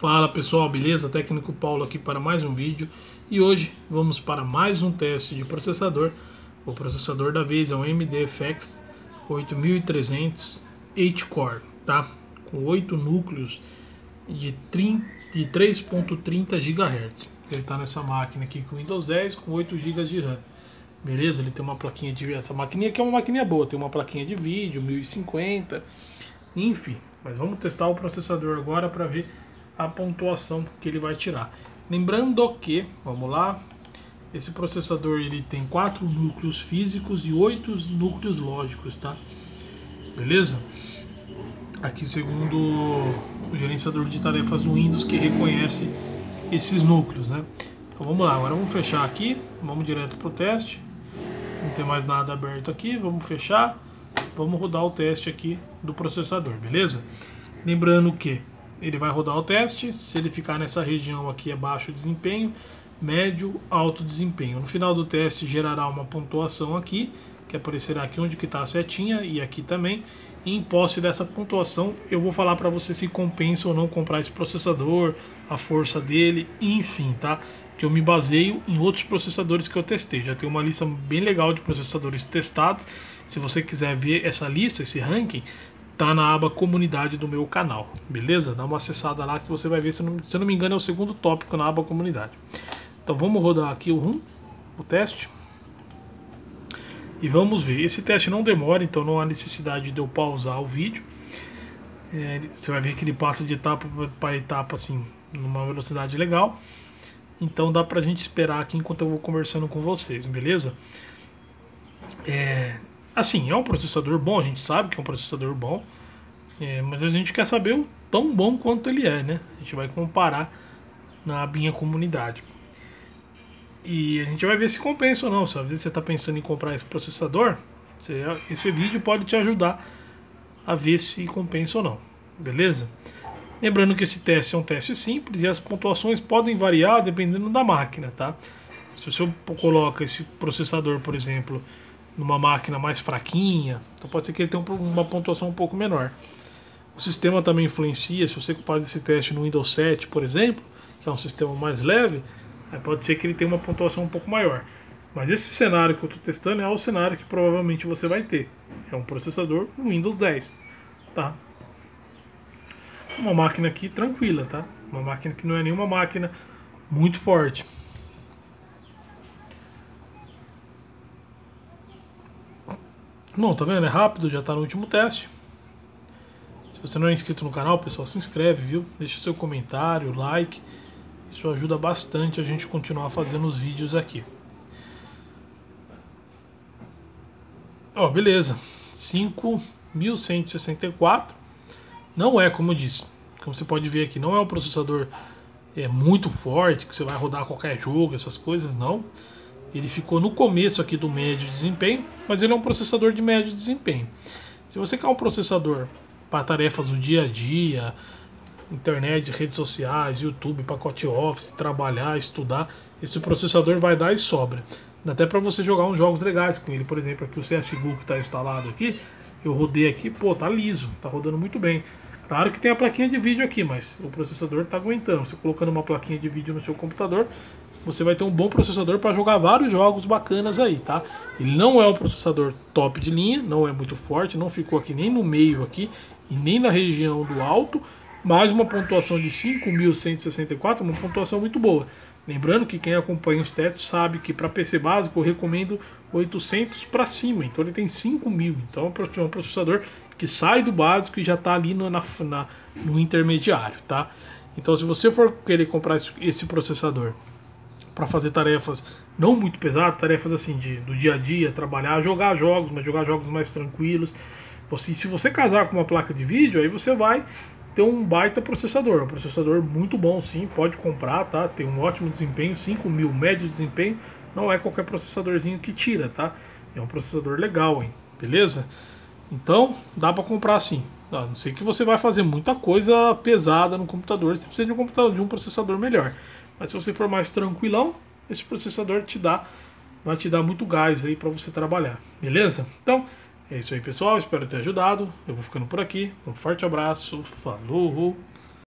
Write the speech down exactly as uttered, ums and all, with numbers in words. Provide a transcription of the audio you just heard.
Fala pessoal, beleza? Técnico Paulo aqui para mais um vídeo e hoje vamos para mais um teste de processador. O processador da vez é um A M D F X oito mil e trezentos oito core, tá? Com oito núcleos de, de três ponto trinta gigahertz. Ele está nessa máquina aqui com Windows dez com oito gigas de RAM. Beleza? Ele tem uma plaquinha de... Essa maquininha aqui é uma maquininha boa, tem uma plaquinha de vídeo, mil e cinquenta, enfim. Mas vamos testar o processador agora para ver a pontuação que ele vai tirar. Lembrando que, vamos lá, esse processador ele tem quatro núcleos físicos e oito núcleos lógicos, tá? Beleza? Aqui segundo o gerenciador de tarefas do Windows que reconhece esses núcleos, né? Então vamos lá, agora vamos fechar aqui, vamos direto para o teste. Não tem mais nada aberto aqui, vamos fechar. Vamos rodar o teste aqui do processador, beleza? Lembrando que ele vai rodar o teste, se ele ficar nessa região aqui é baixo desempenho, médio, alto desempenho. No final do teste gerará uma pontuação aqui, que aparecerá aqui onde que está a setinha e aqui também. E em posse dessa pontuação eu vou falar para você se compensa ou não comprar esse processador, a força dele, enfim, tá? Que eu me baseio em outros processadores que eu testei. Já tem uma lista bem legal de processadores testados. Se você quiser ver essa lista, esse ranking, tá na aba comunidade do meu canal, beleza? Dá uma acessada lá que você vai ver, se eu não, se eu não me engano é o segundo tópico na aba comunidade. Então vamos rodar aqui o RUM, o teste, e vamos ver. Esse teste não demora, então não há necessidade de eu pausar o vídeo. É, você vai ver que ele passa de etapa para etapa assim, numa velocidade legal. Então dá pra gente esperar aqui enquanto eu vou conversando com vocês, beleza? É... Assim, é um processador bom, a gente sabe que é um processador bom, é, mas a gente quer saber o tão bom quanto ele é, né? A gente vai comparar na abinha comunidade. E a gente vai ver se compensa ou não. Se às vezes você está pensando em comprar esse processador, você, esse vídeo pode te ajudar a ver se compensa ou não, beleza? Lembrando que esse teste é um teste simples e as pontuações podem variar dependendo da máquina, tá? Se você coloca esse processador, por exemplo, numa máquina mais fraquinha, então pode ser que ele tenha uma pontuação um pouco menor. O sistema também influencia. Se você faz esse teste no Windows sete, por exemplo, que é um sistema mais leve, aí pode ser que ele tenha uma pontuação um pouco maior. Mas esse cenário que eu estou testando é o cenário que provavelmente você vai ter. É um processador no Windows dez, tá? Uma máquina aqui tranquila, tá? Uma máquina que não é nenhuma máquina muito forte. Bom, tá vendo? É rápido, já tá no último teste. Se você não é inscrito no canal, pessoal, se inscreve, viu? Deixa seu comentário, like. Isso ajuda bastante a gente continuar fazendo os vídeos aqui. Ó, beleza. cinco mil cento e sessenta e quatro. Não é, como eu disse, como você pode ver aqui, não é um processador é, muito forte, que você vai rodar qualquer jogo, essas coisas, não. Ele ficou no começo aqui do médio desempenho, mas ele é um processador de médio desempenho. Se você quer um processador para tarefas do dia a dia, internet, redes sociais, YouTube, pacote Office, trabalhar, estudar, esse processador vai dar e sobra. Dá até para você jogar uns jogos legais com ele. Por exemplo, aqui o C S G O que está instalado aqui, eu rodei aqui, pô, tá liso, tá rodando muito bem. Claro que tem a plaquinha de vídeo aqui, mas o processador tá aguentando. Você colocando uma plaquinha de vídeo no seu computador, você vai ter um bom processador para jogar vários jogos bacanas aí, tá? Ele não é um processador top de linha, não é muito forte, não ficou aqui nem no meio aqui e nem na região do alto, mas uma pontuação de cinco mil cento e sessenta e quatro, uma pontuação muito boa. Lembrando que quem acompanha os testes sabe que para P C básico eu recomendo oitocentos para cima, então ele tem cinco mil, então é um processador que sai do básico e já está ali no, na, na, no intermediário, tá? Então se você for querer comprar esse processador para fazer tarefas não muito pesadas, tarefas assim de, do dia a dia, trabalhar, jogar jogos, mas jogar jogos mais tranquilos. Você, se você casar com uma placa de vídeo, aí você vai ter um baita processador, um processador muito bom, sim, pode comprar, tá? Tem um ótimo desempenho, cinco mil, médio desempenho, não é qualquer processadorzinho que tira, tá? É um processador legal, hein? Beleza? Então, dá para comprar sim. A não ser que você vai fazer muita coisa pesada no computador, você precisa de um computador, de um processador melhor. Mas se você for mais tranquilão, esse processador te dá, vai te dar muito gás aí para você trabalhar, beleza? Então, é isso aí, pessoal, espero ter ajudado. Eu vou ficando por aqui. Um forte abraço, falou!